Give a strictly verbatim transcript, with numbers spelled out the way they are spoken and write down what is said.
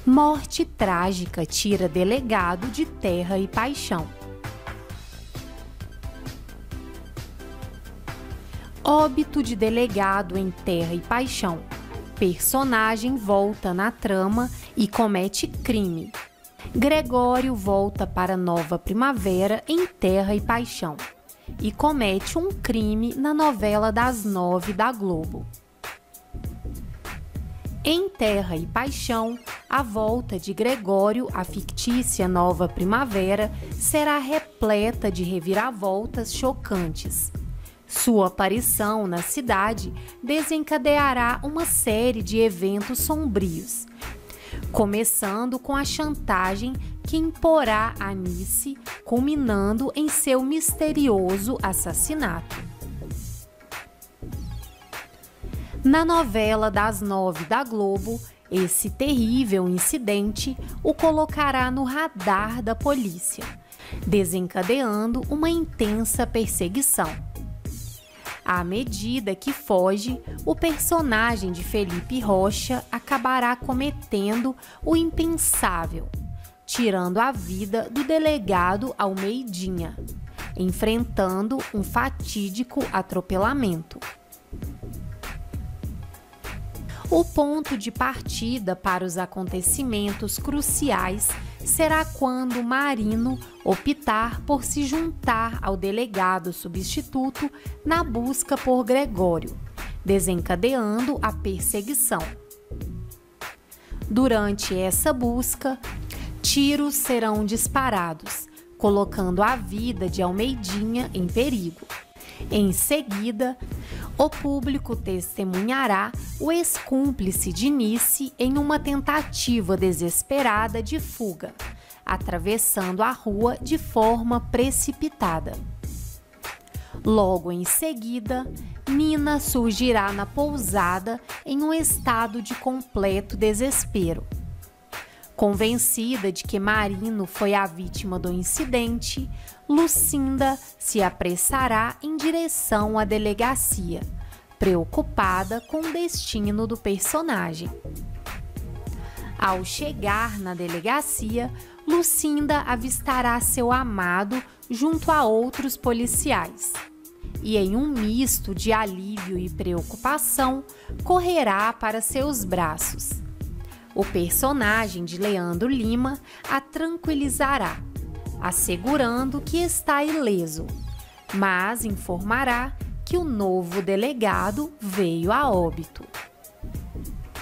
Morte trágica tira delegado de terra e paixão. Óbito de delegado em Terra e Paixão. Personagem volta na trama e comete crime. Gregório volta para Nova Primavera em Terra e Paixão e comete um crime na novela das nove da Globo. Em Terra e Paixão, a volta de Gregório à fictícia Nova Primavera será repleta de reviravoltas chocantes. Sua aparição na cidade desencadeará uma série de eventos sombrios, começando com a chantagem que imporá a Nice, culminando em seu misterioso assassinato. Na novela das nove da Globo, esse terrível incidente o colocará no radar da polícia, desencadeando uma intensa perseguição. À medida que foge, o personagem de Felipe Rocha acabará cometendo o impensável, tirando a vida do delegado Almeidinha, enfrentando um fatídico atropelamento. O ponto de partida para os acontecimentos cruciais será quando Marino optar por se juntar ao delegado substituto na busca por Gregório, desencadeando a perseguição. Durante essa busca, tiros serão disparados, colocando a vida de Almeidinha em perigo. Em seguida, o público testemunhará o ex-cúmplice de Nice em uma tentativa desesperada de fuga, atravessando a rua de forma precipitada. Logo em seguida, Nina surgirá na pousada em um estado de completo desespero. Convencida de que Marino foi a vítima do incidente, Lucinda se apressará em direção à delegacia, preocupada com o destino do personagem. Ao chegar na delegacia, Lucinda avistará seu amado junto a outros policiais e, em um misto de alívio e preocupação, correrá para seus braços. O personagem de Leandro Lima a tranquilizará, assegurando que está ileso, mas informará que o novo delegado veio a óbito.